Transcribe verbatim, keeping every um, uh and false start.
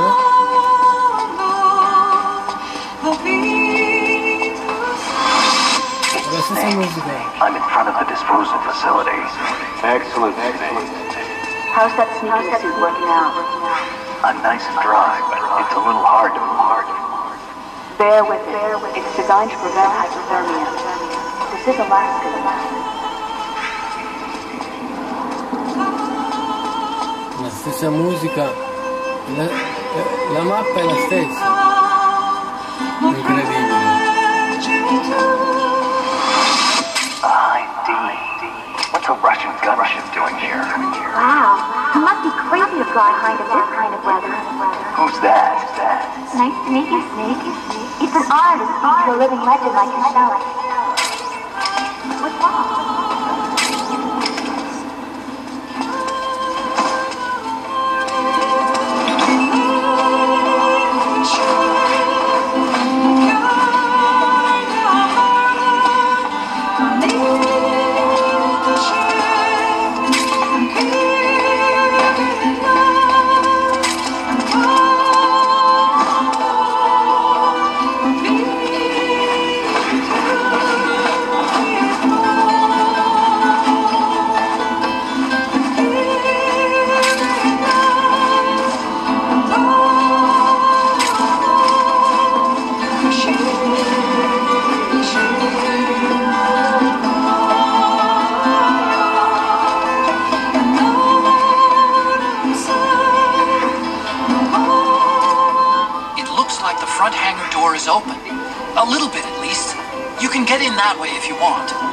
no? La stessa musica. I'm in front of the disposal facility. Excellent. How's that sneaking suit working out? I'm nice and dry, but it's a little hard to hard. Bear with it. It's designed to prevent hypothermia. This is Alaska. La stessa musica, la, la mappa è la stessa. Incredibile. What's a Russian gunship doing here? Wow, you must be crazy to fly behind in this kind of weather. Who's that? Nice to meet you, Snake. It's an honor to speak to a living legend like yourself. What's wrong? Front hangar door is open. A little bit, at least. You can get in that way if you want.